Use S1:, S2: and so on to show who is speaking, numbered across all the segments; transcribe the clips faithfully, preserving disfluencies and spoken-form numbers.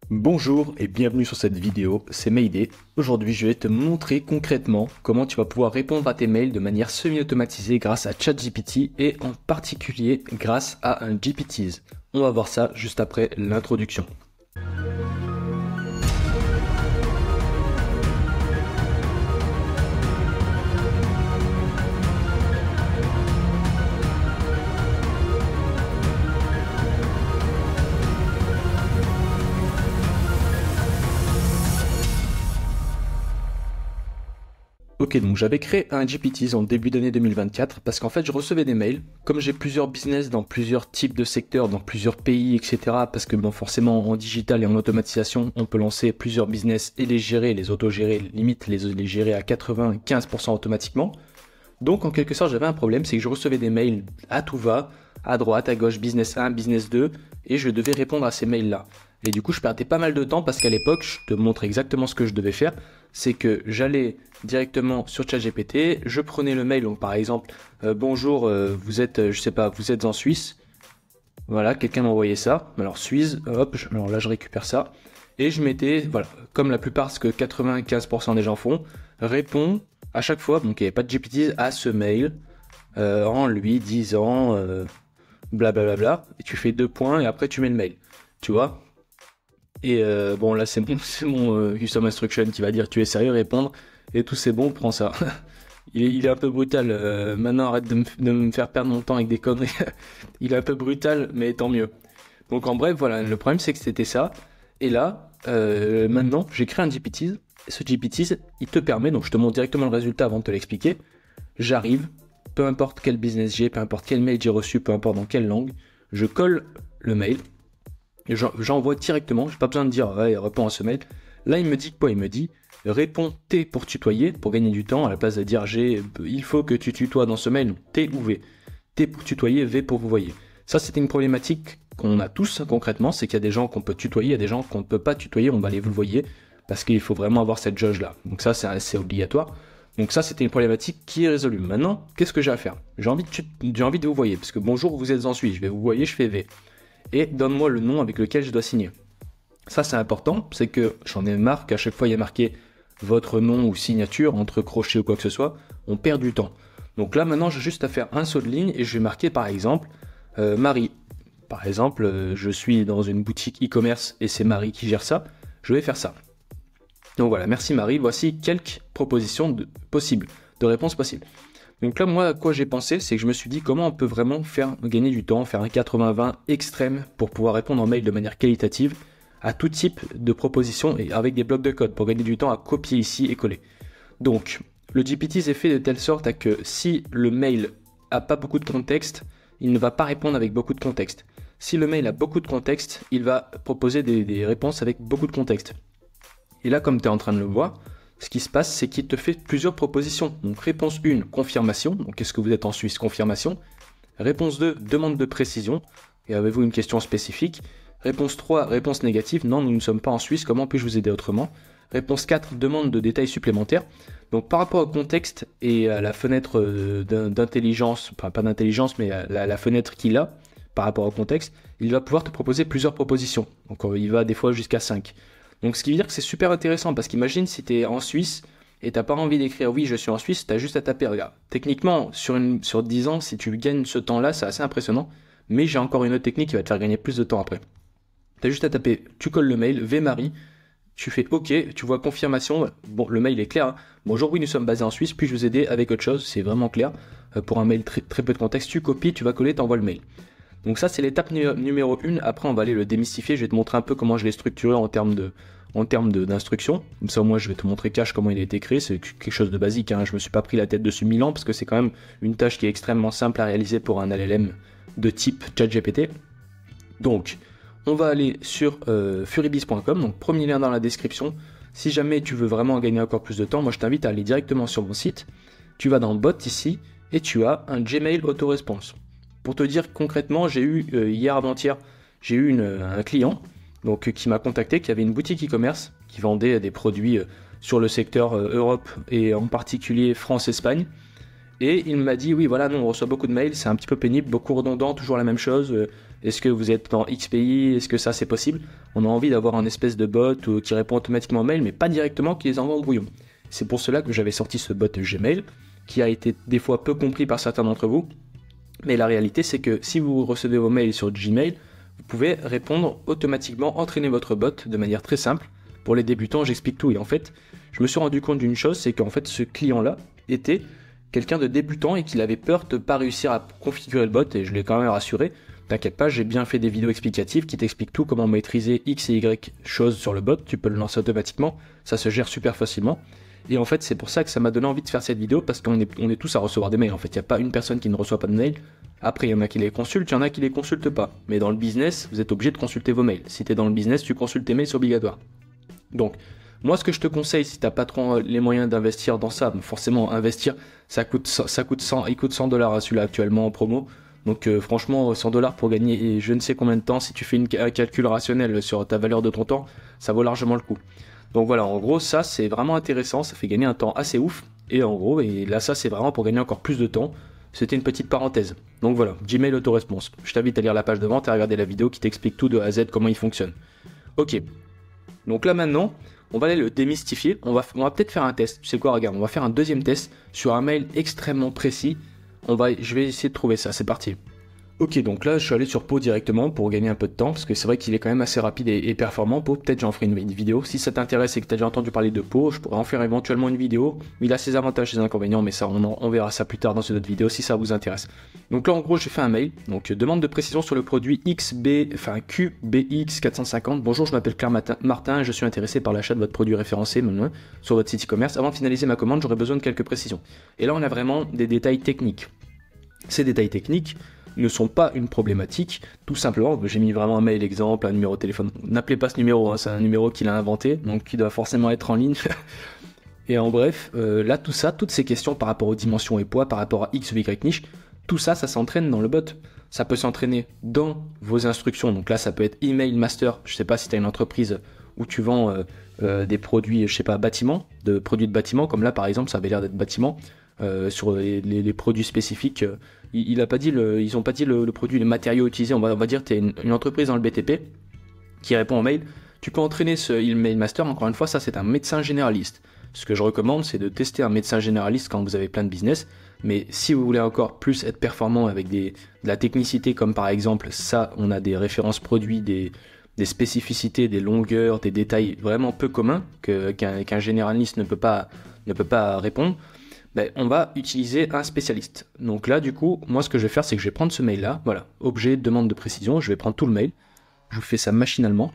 S1: Bonjour et bienvenue sur cette vidéo, c'est Mayday. Aujourd'hui je vais te montrer concrètement comment tu vas pouvoir répondre à tes mails de manière semi-automatisée grâce à ChatGPT et en particulier grâce à un G P Ts. On va voir ça juste après l'introduction. Ok, donc j'avais créé un G P Ts en début d'année deux mille vingt-quatre parce qu'en fait je recevais des mails, comme j'ai plusieurs business dans plusieurs types de secteurs, dans plusieurs pays, et cetera. Parce que bon, forcément en digital et en automatisation, on peut lancer plusieurs business et les gérer, les auto-gérer, limite les, les gérer à quatre-vingt-quinze pour cent automatiquement. Donc en quelque sorte j'avais un problème, c'est que je recevais des mails à tout va, à droite, à gauche, business un, business deux, et je devais répondre à ces mails là. Et du coup je perdais pas mal de temps parce qu'à l'époque, je te montre exactement ce que je devais faire, c'est que j'allais directement sur ChatGPT, je prenais le mail, donc par exemple, euh, bonjour, euh, vous êtes, euh, je sais pas, vous êtes en Suisse, voilà, quelqu'un m'a envoyé ça, alors Suisse, hop, je, alors là je récupère ça, et je mettais, voilà, comme la plupart, ce que quatre-vingt-quinze pour cent des gens font, répond à chaque fois, donc il n'y avait pas de G P T, à ce mail, euh, en lui disant, euh, blablabla, et tu fais deux points, et après tu mets le mail, tu vois. Et euh, bon, là c'est mon, c'est mon euh, custom instruction qui va dire tu es sérieux, répondre, et tout c'est bon, prends ça. il, est, il est un peu brutal, euh, maintenant arrête de me, de me faire perdre mon temps avec des conneries. Il est un peu brutal, mais tant mieux. Donc en bref, voilà, le problème c'est que c'était ça. Et là, euh, maintenant, j'ai créé un G P T. Ce G P T, il te permet, donc je te montre directement le résultat avant de te l'expliquer. J'arrive, peu importe quel business j'ai, peu importe quel mail j'ai reçu, peu importe dans quelle langue, je colle le mail. J'envoie directement, j'ai pas besoin de dire ouais, réponds à ce mail. Là, il me dit quoi? Il me dit réponds T pour tutoyer, pour gagner du temps, à la place de dire G, il faut que tu tutoies dans ce mail, T ou V. T pour tutoyer, V pour vous voyez. Ça, c'était une problématique qu'on a tous concrètement, c'est qu'il y a des gens qu'on peut tutoyer, il y a des gens qu'on ne peut pas tutoyer, on va les vous voyez, parce qu'il faut vraiment avoir cette jauge là. Donc ça, c'est assez obligatoire. Donc ça, c'était une problématique qui est résolue. Maintenant, qu'est-ce que j'ai à faire? J'ai envie, de, j'ai envie de vous voyez, parce que bonjour, vous êtes en Suisse, je vais vous voyez, je fais V. Et donne-moi le nom avec lequel je dois signer. Ça c'est important, c'est que j'en ai marre qu'à chaque fois il y a marqué votre nom ou signature, entre crochets ou quoi que ce soit, on perd du temps. Donc là maintenant j'ai juste à faire un saut de ligne et je vais marquer par exemple euh, Marie. Par exemple, euh, je suis dans une boutique e-commerce et c'est Marie qui gère ça, je vais faire ça. Donc voilà, merci Marie, voici quelques propositions de, possibles, de réponses possibles. Donc là, moi, à quoi j'ai pensé, c'est que je me suis dit comment on peut vraiment faire gagner du temps, faire un quatre-vingts vingt extrême pour pouvoir répondre en mail de manière qualitative à tout type de propositions et avec des blocs de code pour gagner du temps à copier ici et coller. Donc, le G P T est fait de telle sorte à que si le mail a pas beaucoup de contexte, il ne va pas répondre avec beaucoup de contexte. Si le mail a beaucoup de contexte, il va proposer des, des réponses avec beaucoup de contexte. Et là, comme tu es en train de le voir, ce qui se passe, c'est qu'il te fait plusieurs propositions. Donc réponse un, confirmation. Donc est-ce que vous êtes en Suisse? Confirmation. Réponse deux, demande de précision. Et avez-vous une question spécifique? Réponse trois, réponse négative. Non, nous ne sommes pas en Suisse. Comment puis-je vous aider autrement? Réponse quatre, demande de détails supplémentaires. Donc par rapport au contexte et à la fenêtre d'intelligence, enfin pas d'intelligence, mais à la, la fenêtre qu'il a par rapport au contexte, il va pouvoir te proposer plusieurs propositions. Donc il va des fois jusqu'à cinq. Donc ce qui veut dire que c'est super intéressant parce qu'imagine si tu es en Suisse et t'as pas envie d'écrire oui je suis en Suisse, tu as juste à taper regarde. Techniquement sur, une, sur dix ans si tu gagnes ce temps là c'est assez impressionnant, mais j'ai encore une autre technique qui va te faire gagner plus de temps après. Tu as juste à taper, tu colles le mail, V Marie, tu fais ok, tu vois confirmation, bon le mail est clair, hein. Bonjour oui nous sommes basés en Suisse, puis-je vous aider avec autre chose, c'est vraiment clair, euh, pour un mail très, très peu de contexte, tu copies, tu vas coller, tu envoies le mail. Donc ça c'est l'étape numéro un, après on va aller le démystifier, je vais te montrer un peu comment je l'ai structuré en termes de en termes d'instruction, comme ça moi je vais te montrer cash comment il a été créé, c'est quelque chose de basique, hein. Je me suis pas pris la tête dessus mille ans parce que c'est quand même une tâche qui est extrêmement simple à réaliser pour un L L M de type ChatGPT. Donc on va aller sur euh, furibiz point com, donc premier lien dans la description. Si jamais tu veux vraiment gagner encore plus de temps, moi je t'invite à aller directement sur mon site, tu vas dans bot ici et tu as un Gmail auto-response. Pour te dire concrètement, j'ai eu euh, hier avant-hier, j'ai eu une, un client donc, qui m'a contacté, qui avait une boutique e-commerce, qui vendait des produits euh, sur le secteur euh, Europe et en particulier France-Espagne. Et il m'a dit, oui voilà, nous on reçoit beaucoup de mails, c'est un petit peu pénible, beaucoup redondant, toujours la même chose, euh, Est-ce que vous êtes dans X pays? Est-ce que ça c'est possible? On a envie d'avoir un espèce de bot ou, qui répond automatiquement aux mails, mais pas directement qui les envoie en brouillon. C'est pour cela que j'avais sorti ce bot Gmail, qui a été des fois peu compris par certains d'entre vous. Mais la réalité, c'est que si vous recevez vos mails sur Gmail, vous pouvez répondre automatiquement, entraîner votre bot de manière très simple. Pour les débutants, j'explique tout. Et en fait, je me suis rendu compte d'une chose, c'est qu'en fait, ce client-là était quelqu'un de débutant et qu'il avait peur de ne pas réussir à configurer le bot. Et je l'ai quand même rassuré. T'inquiète pas, j'ai bien fait des vidéos explicatives qui t'expliquent tout, comment maîtriser X et Y choses sur le bot. Tu peux le lancer automatiquement, ça se gère super facilement. Et en fait, c'est pour ça que ça m'a donné envie de faire cette vidéo, parce qu'on est, on est tous à recevoir des mails. En fait, il n'y a pas une personne qui ne reçoit pas de mails. Après, il y en a qui les consultent, il y en a qui les consultent pas. Mais dans le business, vous êtes obligé de consulter vos mails. Si tu es dans le business, tu consultes tes mails, c'est obligatoire. Donc, moi, ce que je te conseille, si tu n'as pas trop les moyens d'investir dans ça, forcément, investir, ça coûte, ça coûte cent, il coûte cent dollars à celui-là actuellement en promo. Donc, euh, franchement, cent dollars pour gagner je ne sais combien de temps, si tu fais une, un calcul rationnel sur ta valeur de ton temps, ça vaut largement le coup. Donc voilà, en gros, ça, c'est vraiment intéressant, ça fait gagner un temps assez ouf. Et en gros, et là, ça, c'est vraiment pour gagner encore plus de temps. C'était une petite parenthèse. Donc voilà, Gmail Autoresponse. Je t'invite à lire la page de vente et à regarder la vidéo qui t'explique tout de A à Z, comment il fonctionne. Ok. Donc là, maintenant, on va aller le démystifier. On va, on va peut-être faire un test. Tu sais quoi, regarde, on va faire un deuxième test sur un mail extrêmement précis. On va, je vais essayer de trouver ça, c'est parti. Ok, donc là je suis allé sur Pau directement pour gagner un peu de temps, parce que c'est vrai qu'il est quand même assez rapide et, et performant. Pau, peut-être j'en ferai une, une vidéo. Si ça t'intéresse et que tu as déjà entendu parler de Pau, je pourrais en faire éventuellement une vidéo. Il a ses avantages et ses inconvénients, mais ça on, en, on verra ça plus tard dans cette autre vidéo si ça vous intéresse. Donc là en gros j'ai fait un mail, donc demande de précision sur le produit X B, enfin Q B X quatre cent cinquante. Bonjour, je m'appelle Claire Martin et je suis intéressé par l'achat de votre produit référencé maintenant sur votre site e-commerce. Avant de finaliser ma commande, j'aurais besoin de quelques précisions. Et là on a vraiment des détails techniques. Ces détails techniques ne sont pas une problématique, tout simplement, j'ai mis vraiment un mail exemple, un numéro de téléphone, n'appelez pas ce numéro, hein, c'est un numéro qu'il a inventé, donc qui doit forcément être en ligne. Et en bref, euh, là tout ça, toutes ces questions par rapport aux dimensions et poids, par rapport à X ou Y niche, tout ça, ça s'entraîne dans le bot. Ça peut s'entraîner dans vos instructions, donc là ça peut être email master, je sais pas si tu as une entreprise où tu vends euh, euh, des produits, je sais pas, bâtiment, de produits de bâtiment, comme là par exemple, ça avait l'air d'être bâtiment. Euh, sur les, les, les produits spécifiques, euh, il, il a pas dit le, ils n'ont pas dit le, le produit, les matériaux utilisés. On va, on va dire que tu es une, une entreprise dans le B T P qui répond au mail. Tu peux entraîner ce email master. Encore une fois, ça c'est un médecin généraliste. Ce que je recommande, c'est de tester un médecin généraliste quand vous avez plein de business. Mais si vous voulez encore plus être performant avec des, de la technicité, comme par exemple ça, on a des références produits, des, des spécificités, des longueurs, des détails vraiment peu communs que, qu'un, qu'un généraliste ne peut pas, ne peut pas répondre. Ben, on va utiliser un spécialiste. Donc là, du coup, moi, ce que je vais faire, c'est que je vais prendre ce mail-là, voilà, objet, demande de précision, je vais prendre tout le mail, je fais ça machinalement,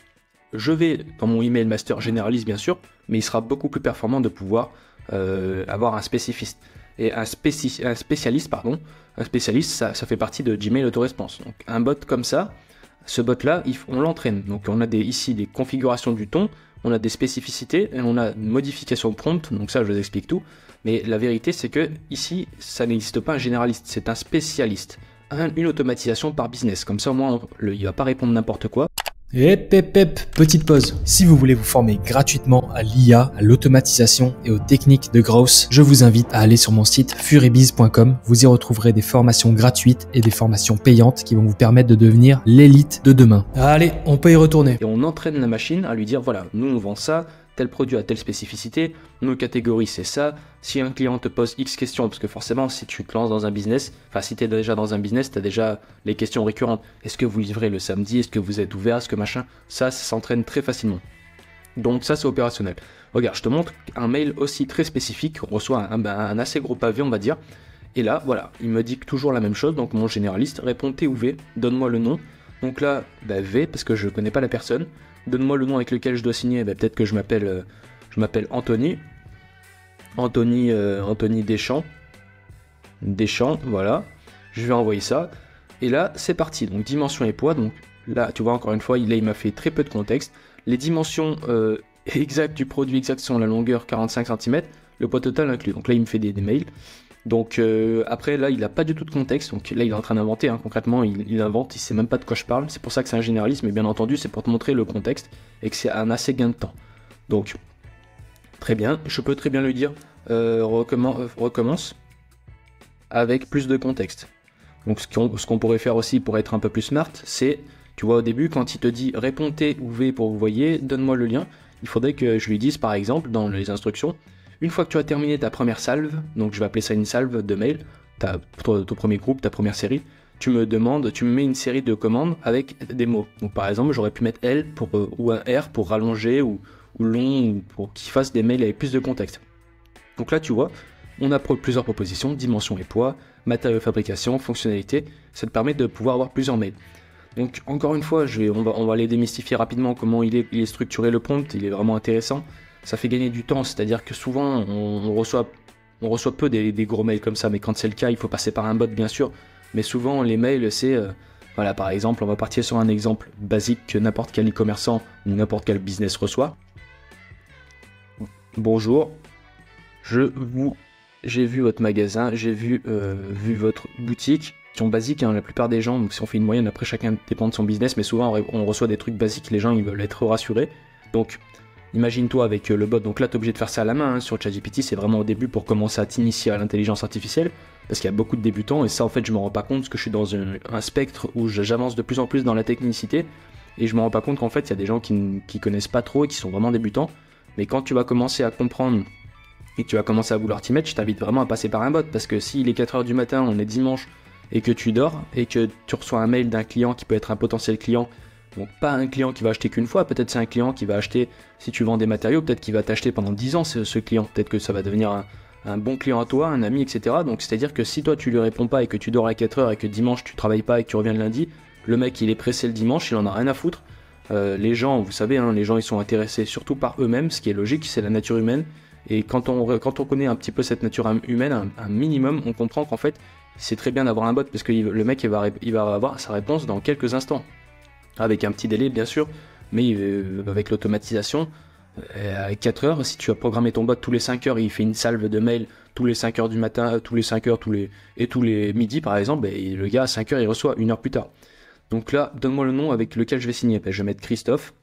S1: je vais dans mon email master généraliste, bien sûr, mais il sera beaucoup plus performant de pouvoir euh, avoir un spécialiste. Et un, spéci un spécialiste, pardon, un spécialiste, ça, ça fait partie de Gmail Autoresponse. Donc un bot comme ça, ce bot-là, on l'entraîne. Donc on a des, ici des configurations du ton, on a des spécificités, et on a une modification prompt, donc ça, je vous explique tout. Mais la vérité, c'est que ici, ça n'existe pas un généraliste, c'est un spécialiste. Un, une automatisation par business. Comme ça, au moins, le, il va pas répondre n'importe quoi.
S2: Hep hep hep, petite pause. Si vous voulez vous former gratuitement à l'I A, à l'automatisation et aux techniques de growth, je vous invite à aller sur mon site furibiz point com. Vous y retrouverez des formations gratuites et des formations payantes qui vont vous permettre de devenir l'élite de demain. Allez, on peut y retourner.
S1: Et on entraîne la machine à lui dire, voilà, nous on vend ça, tel produit a telle spécificité, nos catégories c'est ça. Si un client te pose X questions, parce que forcément si tu te lances dans un business, enfin si tu es déjà dans un business, tu as déjà les questions récurrentes. Est-ce que vous livrez le samedi? Est-ce que vous êtes ouvert? Est-ce que machin? Ça, ça s'entraîne très facilement. Donc ça c'est opérationnel. Regarde, je te montre un mail aussi très spécifique, on reçoit un, un, un assez gros pavé on va dire. Et là, voilà, il me dit toujours la même chose, donc mon généraliste répond T ou V, donne-moi le nom. Donc là, bah, V, parce que je connais pas la personne. Donne-moi le nom avec lequel je dois signer, bah, peut-être que je m'appelle euh, je m'appelle Anthony. Anthony, euh, Anthony Deschamps. Deschamps, voilà. Je vais envoyer ça. Et là, c'est parti. Donc, dimension et poids. Donc là, tu vois, encore une fois, il, il m'a fait très peu de contexte. Les dimensions euh, exactes du produit exact sont la longueur quarante-cinq centimètres, le poids total inclus. Donc là, il me fait des, des mails. Donc euh, après là il n'a pas du tout de contexte, donc là il est en train d'inventer, hein. Concrètement il, il invente, il sait même pas de quoi je parle, c'est pour ça que c'est un généraliste, mais bien entendu c'est pour te montrer le contexte et que c'est un assez gain de temps. Donc très bien, je peux très bien lui dire euh, recommence, euh, recommence avec plus de contexte. Donc ce qu'on, ce qu'on pourrait faire aussi pour être un peu plus smart, c'est, tu vois, au début, quand il te dit réponds T ou V pour vous voyez, donne-moi le lien, il faudrait que je lui dise par exemple dans les instructions, une fois que tu as terminé ta première salve, donc je vais appeler ça une salve de mail, ta, ton, ton premier groupe, ta première série, tu me demandes, tu me mets une série de commandes avec des mots. Donc par exemple, j'aurais pu mettre L pour, euh, ou un R pour rallonger ou, ou long, ou pour qu'il fasse des mails avec plus de contexte. Donc là, tu vois, on a plusieurs propositions, dimension et poids, matériaux de fabrication, fonctionnalité, ça te permet de pouvoir avoir plusieurs mails. Donc encore une fois, je vais, on, va, on va aller démystifier rapidement comment il est, il est structuré le prompt, il est vraiment intéressant. Ça fait gagner du temps, c'est-à-dire que souvent on, on, reçoit, on reçoit peu des, des gros mails comme ça, mais quand c'est le cas, il faut passer par un bot bien sûr. Mais souvent les mails c'est, euh, voilà par exemple, on va partir sur un exemple basique que n'importe quel e-commerçant ou n'importe quel business reçoit. Bonjour, je vous, j'ai vu votre magasin, j'ai vu, euh, vu votre boutique. Question basique, hein, la plupart des gens, donc si on fait une moyenne, après chacun dépend de son business, mais souvent on reçoit des trucs basiques, les gens ils veulent être rassurés. Donc imagine-toi avec le bot, donc là tu es obligé de faire ça à la main, hein, sur ChatGPT, c'est vraiment au début pour commencer à t'initier à l'intelligence artificielle, parce qu'il y a beaucoup de débutants, et ça en fait je me rends pas compte, parce que je suis dans un, un spectre où j'avance de plus en plus dans la technicité, et je me rends pas compte qu'en fait il y a des gens qui, qui connaissent pas trop et qui sont vraiment débutants, mais quand tu vas commencer à comprendre et que tu vas commencer à vouloir t'y mettre, je t'invite vraiment à passer par un bot, parce que s'il est quatre heures du matin, on est dimanche, et que tu dors, et que tu reçois un mail d'un client qui peut être un potentiel client, donc pas un client qui va acheter qu'une fois, peut-être c'est un client qui va acheter, si tu vends des matériaux, peut-être qu'il va t'acheter pendant dix ans ce, ce client, peut-être que ça va devenir un, un bon client à toi, un ami, et cetera. Donc c'est-à-dire que si toi tu lui réponds pas et que tu dors à quatre heures et que dimanche tu travailles pas et que tu reviens le lundi, le mec il est pressé le dimanche, il en a rien à foutre. Euh, les gens, vous savez, hein, les gens ils sont intéressés surtout par eux-mêmes, ce qui est logique, c'est la nature humaine. Et quand on, quand on connaît un petit peu cette nature humaine, un, un minimum, on comprend qu'en fait, c'est très bien d'avoir un bot, parce que il, le mec il va, il va avoir sa réponse dans quelques instants. Avec un petit délai bien sûr, mais euh, avec l'automatisation, euh, à quatre heures, si tu as programmé ton bot tous les cinq heures, il fait une salve de mails tous les cinq heures du matin, tous les cinq heures, tous les, et tous les midis par exemple, ben, le gars à cinq heures il reçoit une heure plus tard. Donc là, donne-moi le nom avec lequel je vais signer, ben, je vais mettre Christophe,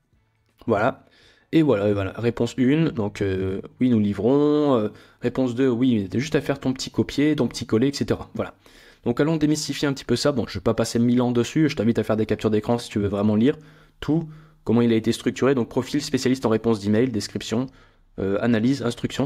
S1: voilà. Et voilà, et voilà. Réponse un, donc euh, oui nous livrons, euh, réponse deux, oui, t'as juste à faire ton petit copier, ton petit coller, et cetera. Voilà. Donc allons démystifier un petit peu ça, bon je vais pas passer mille ans dessus, je t'invite à faire des captures d'écran si tu veux vraiment lire tout, comment il a été structuré, donc profil spécialiste en réponse d'email, description, euh, analyse, instruction.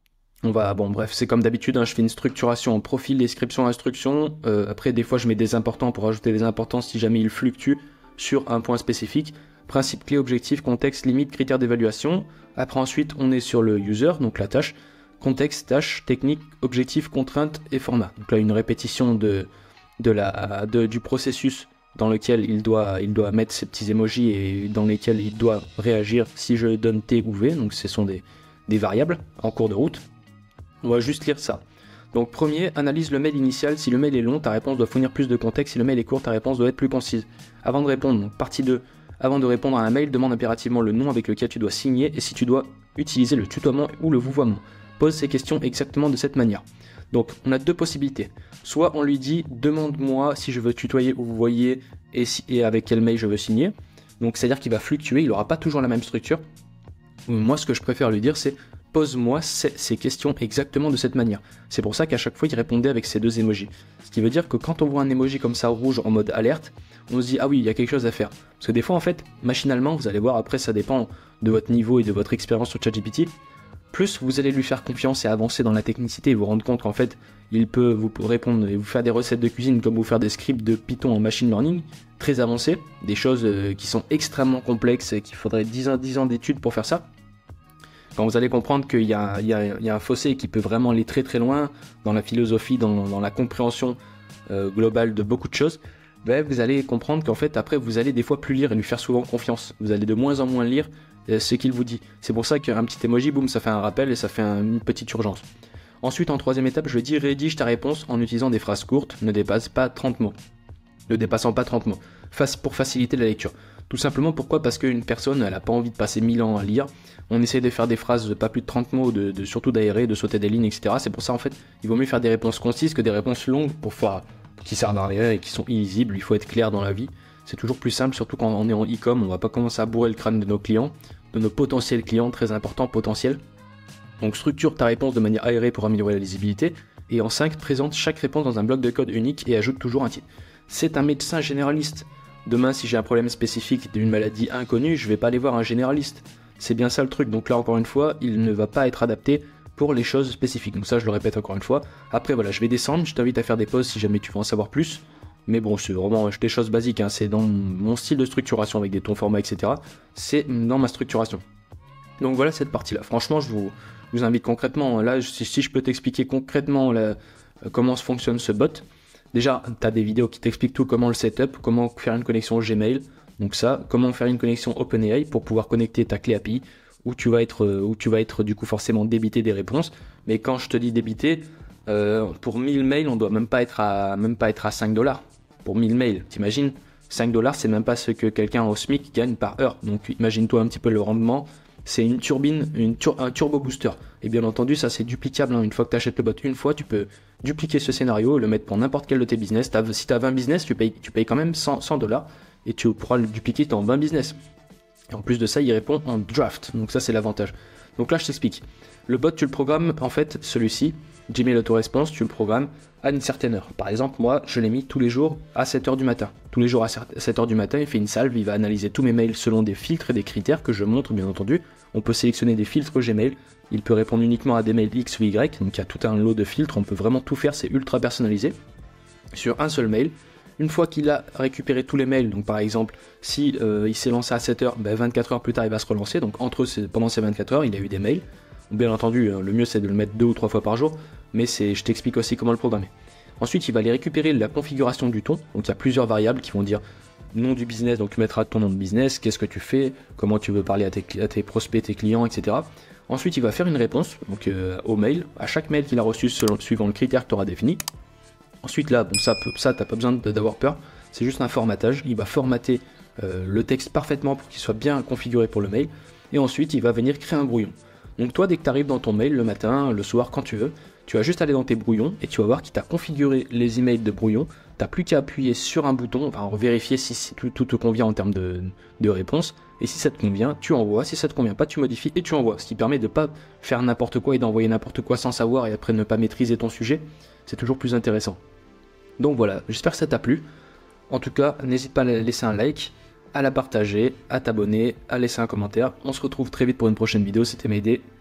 S1: On va, bon bref, c'est comme d'habitude, hein, je fais une structuration en profil, description, instruction, euh, après des fois je mets des importants pour ajouter des importants si jamais il fluctue sur un point spécifique. Principe clé, objectif, contexte, limite, critères d'évaluation. Après ensuite on est sur le user, donc la tâche, contexte, tâche, technique, objectif, contrainte et format. Donc là une répétition de, de la, de, du processus dans lequel il doit, il doit mettre ces petits emojis et dans lesquels il doit réagir si je donne T ou V, donc ce sont des, des variables en cours de route. On va juste lire ça. Donc premier, analyse le mail initial, si le mail est long, ta réponse doit fournir plus de contexte, si le mail est court, ta réponse doit être plus concise. Avant de répondre, donc partie deux, avant de répondre à un mail, demande impérativement le nom avec lequel tu dois signer et si tu dois utiliser le tutoiement ou le vouvoiement. Pose ces questions exactement de cette manière. Donc on a deux possibilités. Soit on lui dit demande-moi si je veux tutoyer ou vouvoyer et, si, et avec quel mail je veux signer. Donc c'est à dire qu'il va fluctuer, il n'aura pas toujours la même structure. Moi ce que je préfère lui dire c'est pose-moi ces, ces questions exactement de cette manière. C'est pour ça qu'à chaque fois il répondait avec ces deux emojis. Ce qui veut dire que quand on voit un emoji comme ça rouge en mode alerte, on se dit ah oui il y a quelque chose à faire. Parce que des fois en fait machinalement vous allez voir, après ça dépend de votre niveau et de votre expérience sur ChatGPT, plus vous allez lui faire confiance et avancer dans la technicité et vous rendre compte qu'en fait il peut vous répondre et vous faire des recettes de cuisine comme vous faire des scripts de Python en machine learning très avancés, des choses euh, qui sont extrêmement complexes et qu'il faudrait dix ans, dix ans d'études pour faire ça. Quand vous allez comprendre qu'il y a, il y, a, il y a un fossé qui peut vraiment aller très très loin dans la philosophie, dans, dans la compréhension euh, globale de beaucoup de choses, ben, vous allez comprendre qu'en fait après vous allez des fois plus lire et lui faire souvent confiance. Vous allez de moins en moins lire euh, ce qu'il vous dit. C'est pour ça qu'un petit emoji, boum, ça fait un rappel et ça fait un, une petite urgence. Ensuite en troisième étape, je vais dire rédige ta réponse en utilisant des phrases courtes, ne dépasse pas trente mots. Ne dépassant pas trente mots. Face, pour faciliter la lecture. Tout simplement pourquoi ? Parce qu'une personne, elle n'a pas envie de passer mille ans à lire. On essaie de faire des phrases de pas plus de trente mots, de, de surtout d'aérer, de sauter des lignes, et cetera. C'est pour ça en fait, il vaut mieux faire des réponses concises que des réponses longues pour faire, qui servent à rien et qui sont illisibles. Il faut être clair dans la vie. C'est toujours plus simple, surtout quand on est en e-com, on va pas commencer à bourrer le crâne de nos clients, de nos potentiels clients, très important, potentiels. Donc structure ta réponse de manière aérée pour améliorer la lisibilité. et en cinq, présente chaque réponse dans un bloc de code unique et ajoute toujours un titre. C'est un médecin généraliste. Demain, si j'ai un problème spécifique d'une maladie inconnue, je vais pas aller voir un généraliste. C'est bien ça le truc, donc là encore une fois, il ne va pas être adapté pour les choses spécifiques. Donc ça, je le répète encore une fois. Après voilà, je vais descendre, je t'invite à faire des pauses si jamais tu veux en savoir plus. Mais bon, c'est vraiment des choses basiques, hein. C'est dans mon style de structuration avec des tons formats, et cetera. C'est dans ma structuration. Donc voilà cette partie-là. Franchement, je vous, je vous invite concrètement, là, si, si je peux t'expliquer concrètement là, comment se fonctionne ce bot. Déjà, tu as des vidéos qui t'expliquent tout, comment le setup, comment faire une connexion Gmail. Donc ça, comment faire une connexion OpenAI pour pouvoir connecter ta clé A P I, où tu vas être, où tu vas être du coup forcément débité des réponses. Mais quand je te dis débité, euh, pour mille mails, on doit même pas être à, même pas être à cinq dollars. Pour mille mails, t'imagines, cinq dollars, c'est même pas ce que quelqu'un au SMIC gagne par heure. Donc imagine-toi un petit peu le rendement. C'est une turbine, une tur un turbo booster. Et bien entendu, ça c'est duplicable, hein. Une fois que tu achètes le bot une fois, tu peux dupliquer ce scénario, le mettre pour n'importe quel de tes business. As, si tu as vingt business, tu payes, tu payes quand même cent dollars et tu pourras le dupliquer dans vingt business. Et en plus de ça, il répond en draft. Donc ça, c'est l'avantage. Donc là, je t'explique. Le bot, tu le programmes, en fait, celui-ci, Gmail Auto-Response, tu le programmes à une certaine heure. Par exemple, moi, je l'ai mis tous les jours à sept heures du matin. Tous les jours à sept heures du matin, il fait une salve, il va analyser tous mes mails selon des filtres et des critères que je montre, bien entendu. On peut sélectionner des filtres Gmail. Il peut répondre uniquement à des mails X ou Y. Donc il y a tout un lot de filtres. On peut vraiment tout faire. C'est ultra personnalisé. Sur un seul mail. Une fois qu'il a récupéré tous les mails, donc par exemple, si euh, il s'est lancé à sept heures, ben vingt-quatre heures plus tard, il va se relancer. Donc entre ces, pendant ces vingt-quatre heures, il a eu des mails. Bien entendu, le mieux c'est de le mettre deux ou trois fois par jour, mais c'est, je t'explique aussi comment le programmer. Ensuite, il va aller récupérer la configuration du ton. Donc il y a plusieurs variables qui vont dire nom du business, donc tu mettras ton nom de business, qu'est-ce que tu fais, comment tu veux parler à tes, à tes prospects, tes clients, et cetera. Ensuite, il va faire une réponse donc, euh, au mail, à chaque mail qu'il a reçu selon, suivant le critère que tu auras défini. Ensuite là, bon ça, ça t'as pas besoin d'avoir peur, c'est juste un formatage, il va formater euh, le texte parfaitement pour qu'il soit bien configuré pour le mail, et ensuite il va venir créer un brouillon. Donc toi, dès que tu arrives dans ton mail, le matin, le soir, quand tu veux, tu vas juste aller dans tes brouillons, et tu vas voir qu'il t'a configuré les emails de brouillon, t'as plus qu'à appuyer sur un bouton, enfin vérifier si, si tout, tout te convient en termes de, de réponse, et si ça te convient, tu envoies, si ça te convient pas, tu modifies et tu envoies, ce qui permet de pas faire n'importe quoi et d'envoyer n'importe quoi sans savoir et après ne pas maîtriser ton sujet, c'est toujours plus intéressant. Donc voilà, j'espère que ça t'a plu. En tout cas, n'hésite pas à laisser un like, à la partager, à t'abonner, à laisser un commentaire. On se retrouve très vite pour une prochaine vidéo, c'était Mayday.